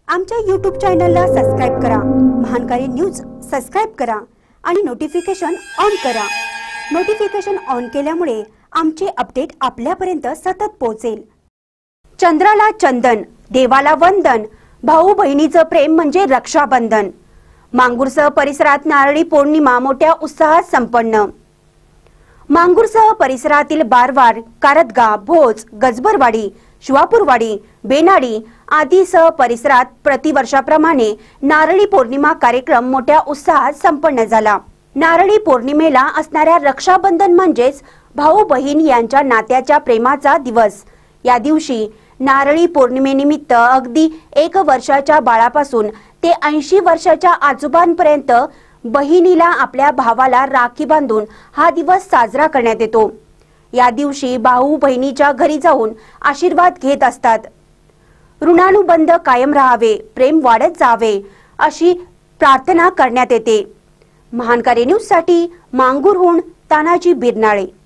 आमच्या YouTube चॅनलला subscribe करा, महानकारी न्यूज सबस्क्राइब करा आणि नोटिफिकेशन ऑन करा। नोटिफिकेशन ऑन केल्यामुळे आमचे अपडेट आपल्यापर्यंत सतत पोहोचेल। चंद्राला चंदन, देवाला वंदन, भाऊ बहिणीचं प्रेम म्हणजे रक्षाबंधन। मांगूरसह परिसरात नारळी पौर्णिमा मोठ्या उत्साहात संपन्न। मांगूरसह परिसरातील बारवार, कारदगा, भोज, गजबरवाडी, शिवापूरवाडी, बेनाडी आदी सह परिसरात प्रतिवर्षाप्रमाणे नारळी पौर्णिमा कार्यक्रम मोठ्या उत्साहात संपन्न झाला। नारळी पौर्णिमेला असणाऱ्या रक्षाबंधन म्हणजेच भाऊ बहीण यांच्या नात्याच्या प्रेमाचा दिवस। या दिवशी नारळी पौर्णिमेनिमित्त अगदी 1 वर्षाच्या बाळापासून ते 80 वर्षाच्या आजोबांपर्यंत बहिणीला आपल्या भावाला राखी बांधून हा दिवस साजरा करण्यात येतो। या दिवशी भाऊ बहिणीच्या घरी जाऊन आशीर्वाद घेत असतात। ऋणानुबंध कायम राहावे, प्रेम वाढत जावे अशी प्रार्थना करण्यात येते। महानकारी न्यूज साठी मांगूरहून तानाजी बिरनाळे।